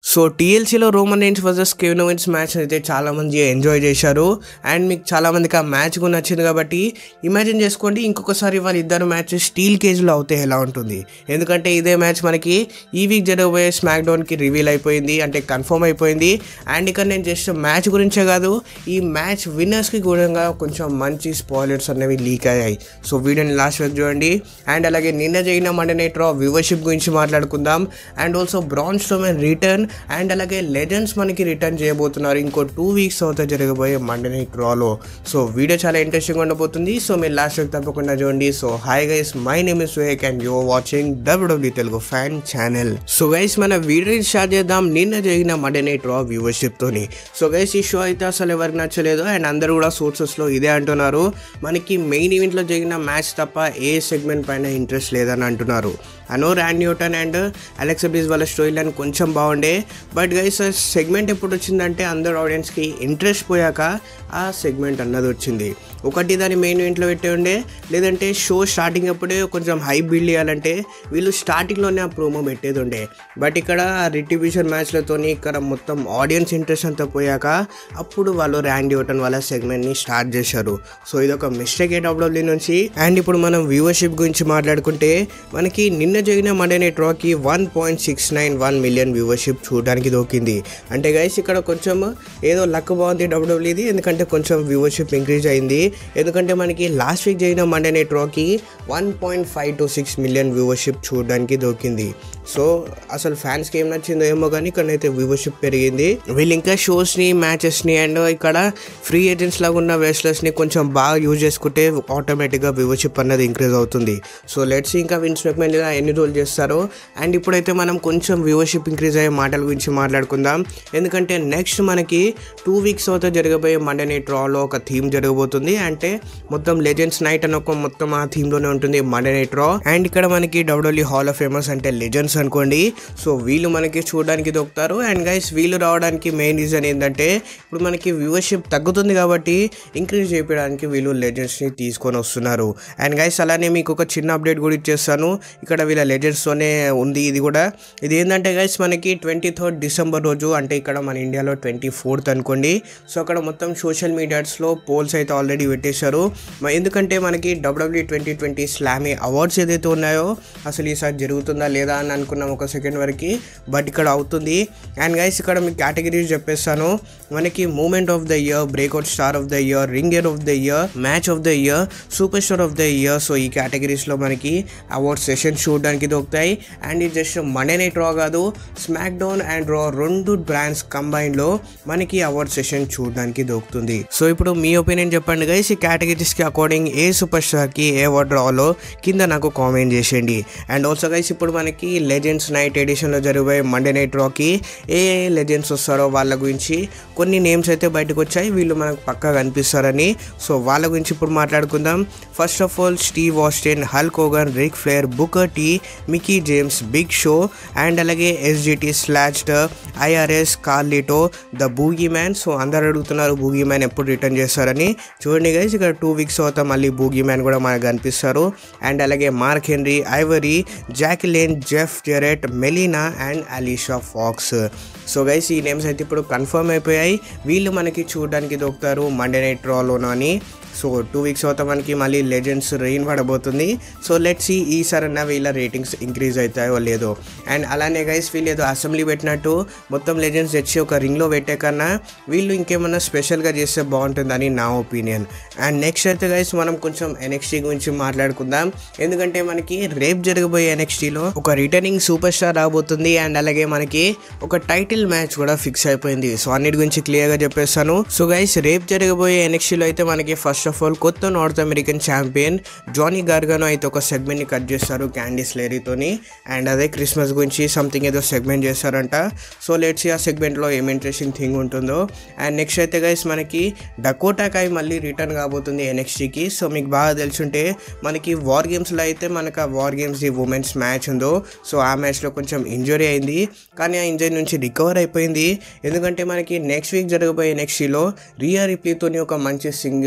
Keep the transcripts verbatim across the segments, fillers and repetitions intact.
So టీఎల్సీలో Roman Reigns versus Kevin Owens match అయితే చాలామంది ఎంజాయ్ చేశారు అండ్ మీకు చాలామందికి ఆ మ్యాచ్ కూడా నచ్చింది. కాబట్టి ఇమాజిన్ చేసుకోండి ఇంకొకసారి వాళ్ళ ఇద్దరు మ్యాచ్ స్టీల్ కేజ్లో అవుతే ఎలా ఉంటుంది. ఎందుకంటే ఇదే మ్యాచ్ మనకి ఈ వీక్ జరగబోయే స్మాక్ డౌన్కి రివీల్ అయిపోయింది, అంటే కన్ఫర్మ్ అయిపోయింది. అండ్ ఇక్కడ నేను జస్ట్ మ్యాచ్ గురించే కాదు ఈ మ్యాచ్ విన్నర్స్కి కూడా కొంచెం మంచి స్పాయిలర్స్ అనేవి లీక్ అయ్యాయి. సో వీడియోని లాస్ట్ వరకు చూడండి. అండ్ అలాగే నిన్న జరిగిన మండే నైట్ రా వ్యూవర్షిప్ గురించి మాట్లాడుకుందాం. And also Braun Strowman return and అలాగే లెజెండ్స్ మనకి రిటర్న్ చేయబోతున్నారు ఇంకో టూ వీక్స్ అవుతా జరగబోయే మండే నైట్ రాలో. సో వీడియో చాలా ఇంట్రెస్టింగ్ ఉండబోతుంది. సో మీరు లాస్ట్ వరకు తప్పకుండా చూడండి. So hi guys, my name is Suhek and you are watching WWE Telugu fan channel. So guys మన వీడియోని స్టార్ట్ చేద్దాం నిన్న జరిగిన మండే నైట్ రా వ్యూవర్షిప్ తోని. సో గైస్ ఈ షో అయితే అసలు ఎవరికి నచ్చలేదు అండ్ అందరూ కూడా సోర్సెస్ లో ఇదే అంటున్నారు, మనకి మెయిన్ ఈవెంట్ లో జరిగిన మ్యాచ్ తప్ప ఏ సెగ్మెంట్ పైన ఇంట్రెస్ట్ లేదని అంటున్నారు. అనో Randy Newton and Alexa Bliss వాళ్ళ స్టోరీ లైన్ కొంచెం బాగుండే, బట్ గైస్ సెగ్మెంట్ ఎప్పుడు వచ్చిందంటే అందరు ఆడియన్స్కి ఇంట్రెస్ట్ పోయాక ఆ సెగ్మెంట్ అన్నది వచ్చింది. ఒకటి దాన్ని మెయిన్ ఈవెంట్లో పెట్టే ఉండే, లేదంటే షో స్టార్టింగ్ అప్పుడే కొంచెం హై బిల్డ్ చేయాలంటే వీళ్ళు స్టార్టింగ్లోనే ఆ ప్రోమో పెట్టేది ఉండే. బట్ ఇక్కడ రిట్రిబ్యూషన్ మ్యాచ్లతోని ఇక్కడ మొత్తం ఆడియన్స్ ఇంట్రెస్ట్ అంతా పోయాక అప్పుడు వాళ్ళు ర్యాండీ న్యూటన్ వాళ్ళ సెగ్మెంట్ని స్టార్ట్ చేశారు. సో ఇదొక మిస్టేక్ ఏ డబ్ల్యూడబ్ల్యూఈ నుంచి. అండ్ ఇప్పుడు మనం వ్యూవర్షిప్ గురించి మాట్లాడుకుంటే మనకి నిన్న జరిగిన మండే నైట్ రాకి one point six nine one million viewership చూడడానికి దొరికింది. అంటే గైస్ ఇక్కడ కొంచెం ఏదో లక్ బాగుంది డబ్ల్యూడబ్ల్యూఈది, ఎందుకంటే కొంచెం వ్యూవర్షిప్ ఇంక్రీజ్ అయింది. ఎందుకంటే మనకి లాస్ట్ వీక్ జరిగిన మండే నైట్ రాకి one point five two six million viewership చూడడానికి దొరికింది. సో అసలు ఫ్యాన్స్కి ఏం నచ్చిందో ఏమో కానీ ఇక్కడైతే వ్యూవర్షిప్ పెరిగింది. వీళ్ళు ఇంకా షోస్ని మ్యాచెస్ని అండ్ ఇక్కడ ఫ్రీ ఏజెంట్స్ లాగా ఉన్న రెస్లర్స్ని కొంచెం బాగా యూజ్ చేసుకుంటే ఆటోమేటిక్గా వ్యూవర్షిప్ అన్నది ఇంక్రీజ్ అవుతుంది. సో లెట్స్ ఇంకా విన్స్ మెక్మెన్ ఎన్ని రోజులు చేస్తారో. అండ్ ఇప్పుడైతే మనం కొంచెం వ్యూవర్షిప్ ఇంక్రీజ్ అయ్యే మాటల గురించి మాట్లాడుకుందాం. ఎందుకంటే నెక్స్ట్ మనకి టూ వీక్స్ అవుతా జరగబోయే మండే నైట్ రాలో ఒక థీమ్ జరగబోతుంది, అంటే మొత్తం లెజెండ్స్ నైట్ అని ఒక మొత్తం ఆ థీమ్లోనే ఉంటుంది మండే నైట్ రా. అండ్ ఇక్కడ మనకి డబ్ల్యూడబ్ల్యూఈ హాల్ ఆఫ్ ఫేమస్ అంటే లెజెండ్స్ అనుకోండి. సో వీళ్ళు మనకి చూడడానికి దొరుకుతారు. అండ్ గైస్ వీళ్ళు రావడానికి మెయిన్ రీజన్ ఏంటంటే ఇప్పుడు మనకి వ్యూవర్షిప్ తగ్గుతుంది కాబట్టి ఇంక్రీజ్ చేయడానికి వీళ్ళు లెజెండ్స్ని తీసుకొని వస్తున్నారు. అండ్ గైస్ అలానే మీకు ఒక చిన్న అప్డేట్ కూడా ఇచ్చేస్తాను, ఇక్కడ వీళ్ళ లెజెండ్స్తోనే ఉంది ఇది కూడా. ఇది ఏంటంటే గైస్ మనకి ట్వంటీ థర్డ్ డిసెంబర్ రోజు, అంటే ఇక్కడ మన ఇండియాలో ట్వంటీ ఫోర్త్ అనుకోండి. సో అక్కడ మొత్తం సోషల్ మీడియాస్లో పోల్స్ అయితే ఆల్రెడీ పెట్టేశారు. ఎందుకంటే మనకి WWE twenty twenty Slammy awards ఏదైతే ఉన్నాయో అసలు ఈసారి జరుగుతుందా లేదా అని అనుకున్నాం ఒక సెకండ్ వరకు, బట్ ఇక్కడ అవుతుంది. అండ్ గైస్ ఇక్కడ మీకు కేటగిరీస్ చెప్పేస్తాను. మనకి moment of the year, breakout star of the year, ring year of the year, match of the year, super star of the year. So ఈ కేటగిరీస్లో మనకి అవార్డ్ సెషన్స్ చూడడానికి దొరుకుతాయి. అండ్ ఇది జస్ట్ మండే నైట్ రా కాదు, స్మాక్ డౌన్ అండ్ రా రెండు బ్రాండ్స్ కంబైన్లో మనకి అవార్డ్ సెషన్ చూడడానికి దొరుకుతుంది. సో ఇప్పుడు మీ ఒపీనియన్ చెప్పండి గైస్, ఈ కేటగిరీస్కి అకార్డింగ్ ఏ సూపర్ స్టార్కి ఏ అవార్డ్ రావాలో కింద నాకు కామెంట్ చేసేయండి. అండ్ ఆల్సో గైస్ ఇప్పుడు మనకి లెజెండ్స్ నైట్ ఎడిషన్లో జరిగే మండే నైట్ రాకి ఏ ఏ లెజెండ్స్ వస్తారో వాళ్ళ గురించి కొన్ని నేమ్స్ అయితే బయటకు వచ్చాయి, వీళ్ళు మనకు పక్కా కనిపిస్తారని. సో వాళ్ళ గురించి ఇప్పుడు మాట్లాడుకుందాం. First of all Steve Austin, Hulk Hogan, Ric Flair, Booker T, Mickie James, Big Show and అలాగే SGT Slaughter, IRS, Carlito, the Boogeyman. So అందరు అడుగుతున్నారు బూగీ మ్యాన్ ఎప్పుడు రిటర్న్ చేస్తారని. చూడండి గైస్ ఇక్కడ టూ వీక్స్ అవుతా మళ్ళీ బూగీ మ్యాన్ కూడా మనకు కనిపిస్తారు. అండ్ అలాగే Mark Henry, Ivory, Jacqueline, Jeff Jarrett, Melina and Alicia Fox. So guys ఈ నేమ్స్ అయితే ఇప్పుడు కన్ఫర్మ్ అయిపోయాయి, వీళ్ళు మనకి చూడడానికి దొరుకుతారు మండే నైట్ రాలోనూ అని. సో టూ వీక్స్ అవుతా మనకి మళ్ళీ లెజెండ్స్ రెయిన్ పడబోతుంది. సో లెట్స్ సీ ఈసారన్నా వీళ్ళ రేటింగ్స్ ఇంక్రీజ్ అవుతాయో లేదో. అండ్ అలానే గైస్ వీళ్ళు ఏదో అసెంబ్లీ పెట్టినట్టు మొత్తం లెజెండ్స్ తెచ్చి ఒక రింగ్లో పెట్టే కన్నా వీళ్ళు ఇంకేమన్నా స్పెషల్గా చేస్తే బాగుంటుందని నా ఒపీనియన్. అండ్ నెక్స్ట్ అయితే గైస్ మనం కొంచెం ఎన్ఎక్స్టీ గురించి మాట్లాడుకుందాం. ఎందుకంటే మనకి రేపు జరగబోయే ఎన్ఎక్స్టీలో ఒక రిటర్నింగ్ సూపర్ స్టార్ రాబోతుంది. అండ్ అలాగే మనకి ఒక టైటిల్ మ్యాచ్ కూడా ఫిక్స్ అయిపోయింది. సో అన్నిటి గురించి క్లియర్గా చెప్పేస్తాను. సో గైస్ రేపు జరగబోయే ఎన్ఎక్స్టీలో అయితే మనకి ఫస్ట్ ఆఫ్ ఆల్ కొత్త North American champion Johnny Gargano అయితే ఒక సెగ్మెంట్ని కట్ చేస్తారు క్యాండిస్ లేరీతోని. అండ్ అదే క్రిస్మస్ గురించి సంథింగ్ ఏదో సెగ్మెంట్ చేస్తారంట. సో లెట్స్ ఆ సెగ్మెంట్లో ఏం ఇంట్రెస్టింగ్ థింగ్ ఉంటుందో. అండ్ నెక్స్ట్ అయితే గైస్ మనకి డకోటా కై మళ్ళీ రిటర్న్ కాబోతుంది ఎన్ఎక్స్టీకి. సో మీకు బాగా తెలుసుంటే మనకి వార్ గేమ్స్లో అయితే మనకు ఆ war games the women's match ఉందో, సో ఆ మ్యాచ్లో కొంచెం ఇంజరీ అయింది, కానీ ఆ ఇంజరీ నుంచి రికవర్ అయిపోయింది. ఎందుకంటే మనకి నెక్స్ట్ వీక్ జరగబోయే ఎన్ఎక్స్టీలో రియా రిప్లీతోని ఒక మంచి సింగిల్స్ మ్యాచ్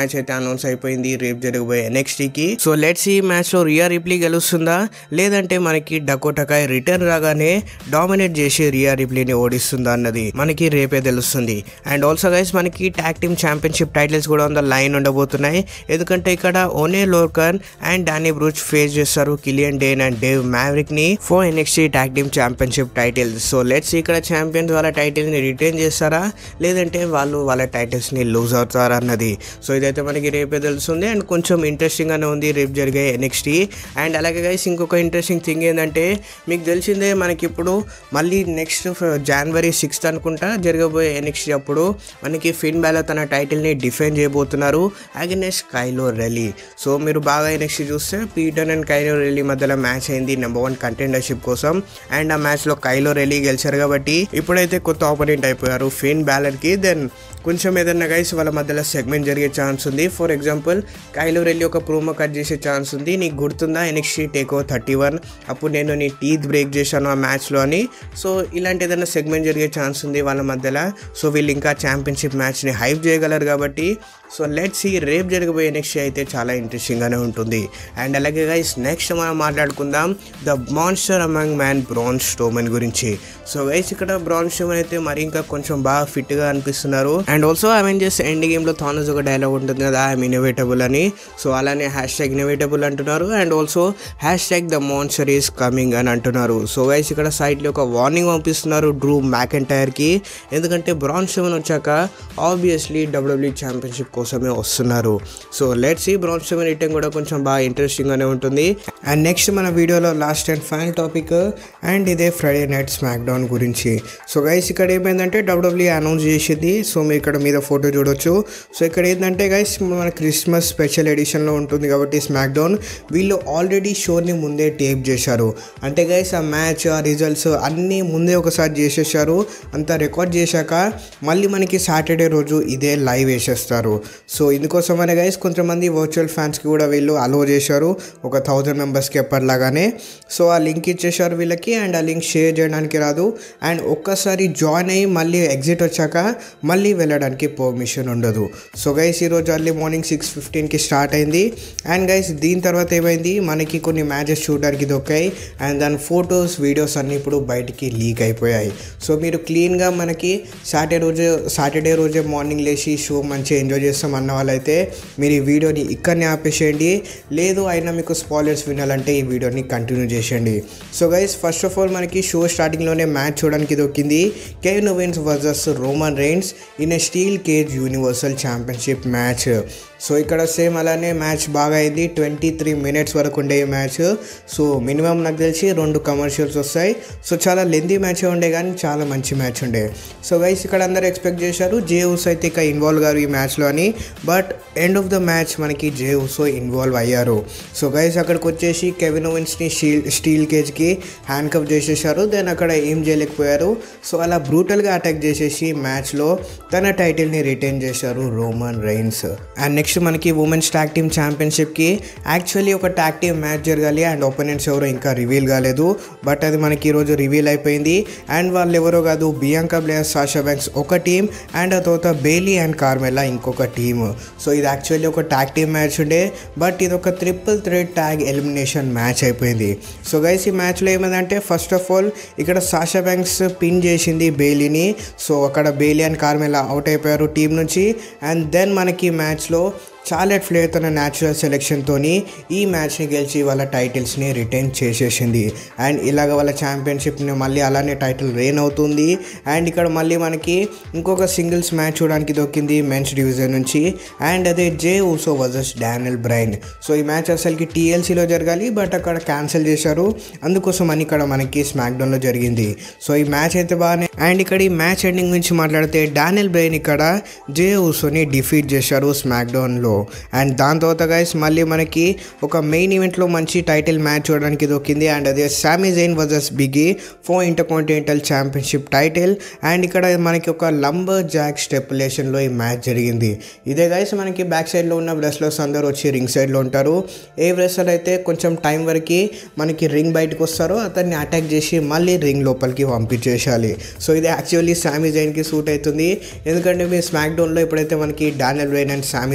మ్యాచ్ అయితే అనౌన్స్ అయిపోయింది రేపు జరగబోయే ఎన్ఎక్స్టీకి. సో లెట్స్ ఈ మ్యాచ్ లో రియా రిప్లీ గెలుస్తుందా లేదంటే మనకి డకోటా కై రిటర్న్ రాగానే డామినేట్ చేసి రియా రిప్లీని ఓడిస్తుందా అన్నది మనకి రేపే తెలుస్తుంది. అండ్ ఆల్సో గైస్ మనకి ట్యాగ్ టీమ్ ఛాంపియన్షిప్ టైటిల్స్ కూడా ఆన్ ద లైన్ ఉండబోతున్నాయి. ఎందుకంటే ఇక్కడ Oney Lorcan and Danny Burch face చేస్తారు Killian Dain and Dave Maverick ని for NXT tag team championship titles. So let's ఇక్కడ ఛాంపియన్స్ వాళ్ళ టైటిల్ ని రిటైన్ చేస్తారా లేదంటే వాళ్ళు వాళ్ళ టైటిల్స్ ని లూజ్ అవుతారా అన్నది సో ఇదైతే మనకి రేపే తెలుస్తుంది. అండ్ కొంచెం ఇంట్రెస్టింగ్ గానే ఉంది రేపు జరిగే ఎన్ఎక్స్టీ. అండ్ అలాగే గైస్ ఇంకొక ఇంట్రెస్టింగ్ థింగ్ ఏంటంటే మీకు తెలిసిందే మనకి ఇప్పుడు మళ్ళీ నెక్స్ట్ జనవరి సిక్స్త్ అనుకుంటా జరగబోయే ఎన్ఎక్స్టీ అప్పుడు మనకి ఫిన్ బాలర్ తన టైటిల్ని డిఫెండ్ చేయబోతున్నారు అగైనెస్ట్ కైలో రెలీ. సో మీరు బాగా ఎన్ఎక్స్టీ చూస్తే పీటర్ అండ్ కైలో రెలీ మధ్యలో మ్యాచ్ అయింది నెంబర్ వన్ కంటెండర్షిప్ కోసం. అండ్ ఆ మ్యాచ్లో కైలో రెలీ గెలిచారు కాబట్టి ఇప్పుడైతే కొత్త ఆపోనెంట్ అయిపోయారు ఫిన్ బాలర్కి. దెన్ కొంచెం ఏదన్నా గైస్ వాళ్ళ మధ్యలో సెగ్మెంట్ జరిగే ఛాన్స్ ఉంది. ఫర్ ఎగ్జాంపుల్ కైలో రెల్లీ ఒక ప్రోమో కట్ చేసే ఛాన్స్ ఉంది. నీకు గుర్తుందా NXT takeover thirty one అప్పుడు నేను నీ టీత్ బ్రేక్ చేశాను ఆ మ్యాచ్లో అని. సో ఇలాంటి ఏదైనా సెగ్మెంట్ జరిగే ఛాన్స్ ఉంది వాళ్ళ మధ్యలో. సో వీళ్ళు ఇంకా ఛాంపియన్షిప్ మ్యాచ్ని హైప్ చేయగలరు కాబట్టి సో లెట్స్ సీ రేపు జరగబోయే ఎన్ఎక్స్టీ అయితే చాలా ఇంట్రెస్టింగ్గానే ఉంటుంది. అండ్ అలాగే గైస్ నెక్స్ట్ మనం మాట్లాడుకుందాం the monster among man Braun Strowman గురించి. సో గైస్ ఇక్కడ బ్రాన్ స్ట్రోమన్ అయితే మరి ఇంకా కొంచెం బాగా ఫిట్గా అనిపిస్తున్నారు. అండ్ ఆల్సో అవెంజర్స్ ఎండ్ గేమ్లో థానస్ ఒక డైలాగ్ ఉంటుంది కదా ఐఎమ్ ఇన్నోవేటబుల్ అని. సో అలానే హ్యాష్ ట్యాగ్ ఇన్నోవేటబుల్ అంటున్నారు. And also hashtag the monster is coming అని అంటున్నారు. సో గైస్ ఇక్కడ సైడ్లో ఒక వార్నింగ్ పంపిస్తున్నారు డ్రూ మ్యాకెంటైర్కి. ఎందుకంటే బ్రాన్ స్ట్రోమన్ వచ్చాక ఆబ్వియస్లీ డబ్ల్యూడబ్ల్యూఈ ఛాంపియన్షిప్ కోసమే వస్తున్నారు. సో లెట్స్ ఈ బ్రాన్ స్ట్రోమన్ రిటర్న్ కూడా కొంచెం బాగా ఇంట్రెస్టింగ్గానే ఉంటుంది. అండ్ నెక్స్ట్ మన వీడియోలో last and final topic and ఇదే ఫ్రైడే నైట్ స్మాక్ డౌన్ గురించి. సో గైస్ ఇక్కడ ఏమైందంటే డబ్ల్యూడబ్ల్యూఈ అనౌన్స్ చేసింది. సో మీరు ఇక్కడ మీద ఫోటో చూడొచ్చు. సో ఇక్కడ ఏంటంటే గైస్ మన క్రిస్మస్ స్పెషల్ ఎడిషన్లో ఉంటుంది కాబట్టి స్మాక్ డౌన్ వీళ్ళు ఆల్రెడీ షోని ముందే టేప్ చేశారు. అంటే గైస్ ఆ మ్యాచ్ ఆ రిజల్ట్స్ అన్నీ ముందే ఒకసారి చేసేసారు. అంతా రికార్డ్ చేశాక మళ్ళీ మనకి సాటర్డే రోజు ఇదే లైవ్ వేసేస్తారు. సో ఇందుకోసమనే గైస్ కొంతమంది వర్చువల్ ఫ్యాన్స్కి కూడా వీళ్ళు అలో చేశారు ఒక థౌజండ్ మెంబర్స్కి ఎప్పటిలాగానే. సో ఆ లింక్ ఇచ్చేసారు వీళ్ళకి. అండ్ ఆ లింక్ షేర్ చేయడానికి రాదు. అండ్ ఒక్కసారి జాయిన్ అయ్యి మళ్ళీ ఎగ్జిట్ వచ్చాక మళ్ళీ వెళ్ళడానికి పర్మిషన్ ఉండదు. సో గైస్ ఈరోజు అర్లీ మార్నింగ్ సిక్స్ ఫిఫ్టీన్కి స్టార్ట్ అయింది. అండ్ గైస్ దీని తర్వాత ఏమైంది మనకి కొన్ని మ్యాచెస్ చూడడానికి దొక్కాయి. అండ్ దాని ఫొటోస్ వీడియోస్ అన్నీ ఇప్పుడు బయటికి లీక్ అయిపోయాయి. సో మీరు క్లీన్గా మనకి సాటర్డే రోజు సాటర్డే రోజే మార్నింగ్ లేచి షో మంచిగా ఎంజాయ్ చేస్తాం అన్న వాళ్ళైతే మీరు ఈ వీడియోని ఇక్కడనే ఆపేసేయండి. లేదు అయినా మీకు స్పాయిలర్స్ వినాలంటే ఈ వీడియోని కంటిన్యూ చేసేయండి. So guys first of all మనకి షో స్టార్టింగ్లోనే మ్యాచ్ చూడడానికి దొక్కింది Kevin Owens versus Roman Reigns in a steel cage universal championship match. So ఇక్కడ సేమ్ అలానే మ్యాచ్ బాగా అయింది. ట్వంటీ త్రీ మినిట్స్ వరకు ఉండే ఈ మ్యాచ్. సో మినిమం నాకు తెలిసి రెండు కమర్షియల్స్ వస్తాయి. సో చాలా లెందీ మ్యాచ్ ఉండే కానీ చాలా మంచి మ్యాచ్ ఉండే. సో గైస్ ఇక్కడ అందరూ ఎక్స్పెక్ట్ చేశారు జే ఉసో అయితే ఇక ఇన్వాల్వ్ గారు ఈ మ్యాచ్లో అని. But end of the match మనకి జే ఉసో ఇన్వాల్వ్ అయ్యారు. సో గైస్ అక్కడికి వచ్చేసి కెవిన్ ఓవెన్స్ని స్టీల్ స్టీల్ కేజ్కి హ్యాండ్ కప్ చేసేసారు. దెన్ అక్కడ ఏం చేయలేకపోయారు. సో అలా బ్రూటల్గా అటాక్ చేసేసి మ్యాచ్లో తన టైటిల్ని రిటైన్ చేశారు రోమన్ రెయిన్స్. అండ్ నెక్స్ట్ మనకి ఉమెన్స్ ట్యాగ్ టీమ్ ఛాంపియన్షిప్కి యాక్చువల్లీ ఒక ట్యాగ్ టీమ్ మ్యాచ్ జరగాలి. అండ్ ఓపెనెంట్స్ ఎవరో ఇంకా రివీల్ కాలేదు. బట్ అది మనకి ఈరోజు రివీల్ అయిపోయింది. అండ్ వాళ్ళు ఎవరో కాదు బియాంకా బ్లేయర్ సాషా బ్యాంక్స్ ఒక టీమ్ అండ్ ఆ తర్వాత బెయిలీ అండ్ కార్మెలా ఇంకొక టీమ్. సో ఇది యాక్చువల్లీ ఒక ట్యాగ్ టీమ్ మ్యాచ్ ఉండే బట్ ఇది ఒక triple threat tag elimination match అయిపోయింది. సో గైస్ ఈ మ్యాచ్లో ఏమైందంటే ఫస్ట్ ఆఫ్ ఆల్ ఇక్కడ సాషా బ్యాంక్స్ పిన్ చేసింది బెయిలీని. సో అక్కడ బెయిలీ అండ్ కార్మెలా అవుట్ అయిపోయారు టీం నుంచి. అండ్ దెన్ మనకి మ్యాచ్లో చార్లెట్ ఫ్లేర్ తన న్యాచురల్ సెలెక్షన్తో ఈ మ్యాచ్ని గెలిచి వాళ్ళ టైటిల్స్ని రిటైన్ చేసేసింది. అండ్ ఇలాగ వాళ్ళ ఛాంపియన్షిప్ని మళ్ళీ అలానే టైటిల్ రెయిన్ అవుతుంది. అండ్ ఇక్కడ మళ్ళీ మనకి ఇంకొక సింగిల్స్ మ్యాచ్ చూడడానికి దొక్కింది మెన్స్ డివిజన్ నుంచి. అండ్ అదే Jey Uso versus Daniel Bryan. So ఈ మ్యాచ్ అసలుకి టీఎల్సీలో జరగాలి బట్ అక్కడ క్యాన్సిల్ చేశారు. అందుకోసం అని ఇక్కడ మనకి స్మాక్ డౌన్లో జరిగింది. సో ఈ మ్యాచ్ అయితే బాగానే. అండ్ ఇక్కడ ఈ మ్యాచ్ ఎండింగ్ గురించి మాట్లాడితే డానియల్ బ్రైన్ ఇక్కడ జే ఉసోని డిఫీట్ చేశారు స్మాక్ డౌన్లో. అండ్ దాని తర్వాత గైస్ మళ్ళీ మనకి ఒక మెయిన్ ఈవెంట్లో మంచి టైటిల్ మ్యాచ్ చూడడానికి దొరికింది. అండ్ అదే Sami Zayn versus Big E for intercontinental championship title. And ఇక్కడ మనకి ఒక లంబర్ జాక్ స్టెపులేషన్లో ఈ మ్యాచ్ జరిగింది. ఇదే గైస్ మనకి బ్యాక్ సైడ్లో ఉన్న రెస్లర్స్ అందరూ వచ్చి రింగ్ సైడ్లో ఉంటారు. ఏ రెస్లర్ అయితే కొంచెం టైం వరకు మనకి రింగ్ బయటకు వస్తారో అతన్ని అటాక్ చేసి మళ్ళీ రింగ్ లోపలికి పంపించేసాలి. సో ఇది యాక్చువల్లీ సామీ జైన్కి సూట్ అవుతుంది. ఎందుకంటే మీ స్మాక్ డౌన్లో ఎప్పుడైతే మనకి Daniel Bryan and Sami Zayn match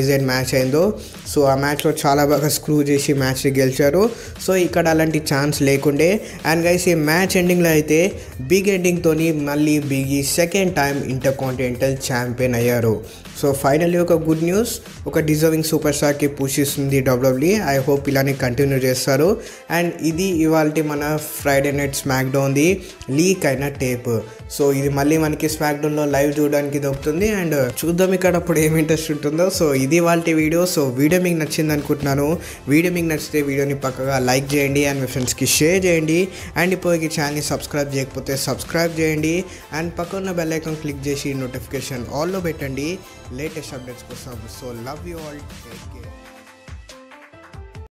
match అయిందో. సో ఆ మ్యాచ్లో చాలా బాగా స్క్రూ చేసి మ్యాచ్ని గెలిచారు. సో ఇక్కడ అలాంటి ఛాన్స్ లేకుండే. అండ్ గైస్ ఈ మ్యాచ్ ఎండింగ్లో అయితే బిగ్ ఎండింగ్తో మళ్ళీ Big second time intercontinental champion అయ్యారు. సో ఫైనల్లీ ఒక గుడ్ న్యూస్, ఒక డిజర్వింగ్ సూపర్ స్టార్కి పుష్ ఇస్తుంది డబ్ల్యూడబ్ల్యూఈ. ఐ హోప్ ఇలానే కంటిన్యూ చేస్తారు. అండ్ ఇది ఇవాళ మన ఫ్రైడే నైట్ స్మాక్ డౌన్ది లీక్ అయిన టేప్. సో ఇది మళ్ళీ మనకి స్మాక్ డౌన్లో లైవ్ చూడడానికి దొరుకుతుంది. అండ్ చూద్దాం ఇక్కడ అప్పుడు ఏమి ఇంట్రెస్ట్ ఉంటుందో. సో ఇది వాళ్ళ వీడియో. సో వీడియో మీకు నచ్చింది అనుకుంటున్నాను. వీడియో మీకు నచ్చితే వీడియోని పక్కగా లైక్ చేయండి అండ్ మీ ఫ్రెండ్స్కి షేర్ చేయండి. అండ్ ఇప్పుడు ఈ ఛానల్ని సబ్స్క్రైబ్ చేయకపోతే సబ్స్క్రైబ్ చేయండి. అండ్ పక్కన ఉన్న బెల్ ఐకాన్ క్లిక్ చేసి నోటిఫికేషన్ ఆల్లో పెట్టండి లేటెస్ట్ అప్డేట్స్ కోసం. So love you all, take care.